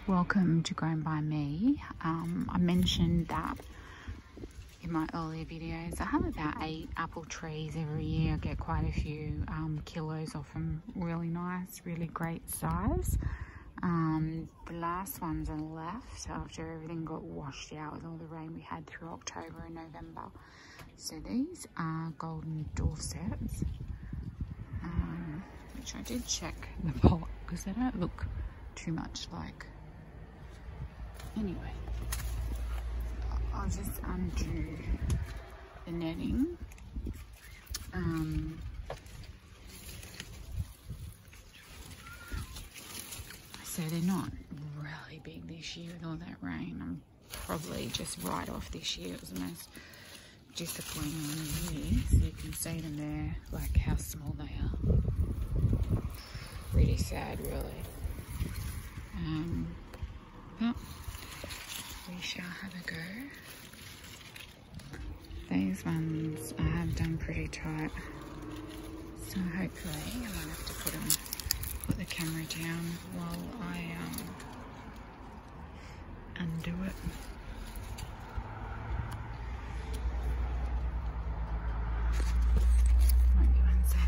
Welcome to Grown by Me. I mentioned that in my earlier videos. I have about 8 apple trees every year. I get quite a few kilos off them. Really nice, really great size. The last ones are left after everything got washed out with all the rain we had through October and November. So these are Golden Dorest, which I did check the pot because they don't look too much like. Anyway, I'll just undo the netting. So they're not really big this year with all that rain. I'm probably just right off this year. It was the most disappointing one of the year. So you can see them there, like how small they are. Really sad, really. But we shall have a go. These ones I have done pretty tight, so hopefully I might have to put the camera down while I undo it. Won't be one sec.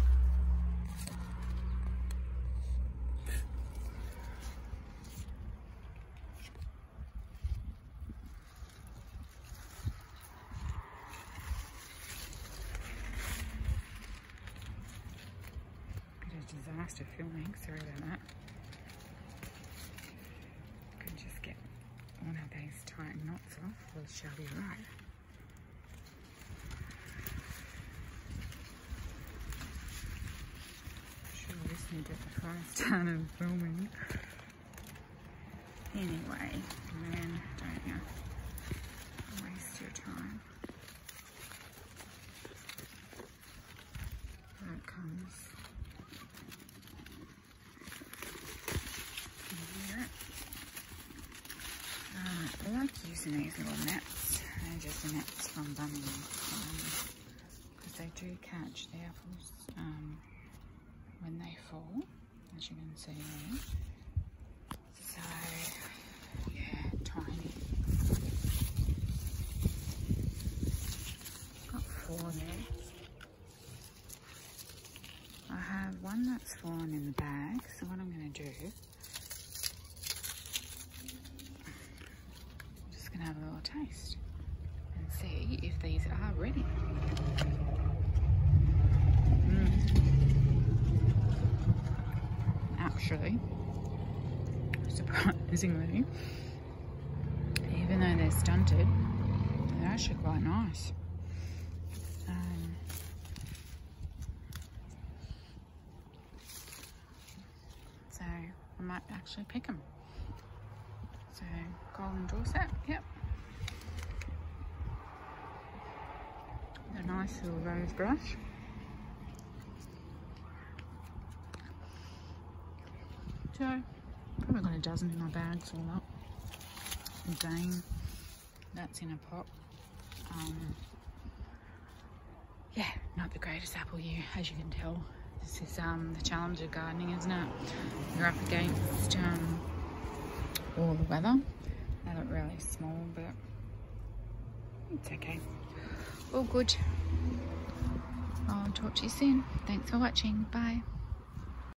Disaster filming, sorry about that. Could just get one of these tight knots off, we shall be right. Should have listened to the first time of filming. Anyway, man, don't you waste your time. There it comes. I like using these little nets. They're just nets from Bunnings because they do catch the apples when they fall, as you can see there. So, yeah, tiny. Got 4 there. I have one that's fallen in the bag, so what I'm going to do, have a little taste and see if these are ready. Actually, surprisingly, even though they're stunted, they're actually quite nice. So I might actually pick them. So, Golden Dorest, yep. A nice little rose brush. So, probably got a dozen in my bags all up. Again, that's in a pot. Yeah, not the greatest apple year, as you can tell. This is the challenge of gardening, isn't it? You're up against all the weather. They look really small, but it's okay. All good. I'll talk to you soon. Thanks for watching. Bye.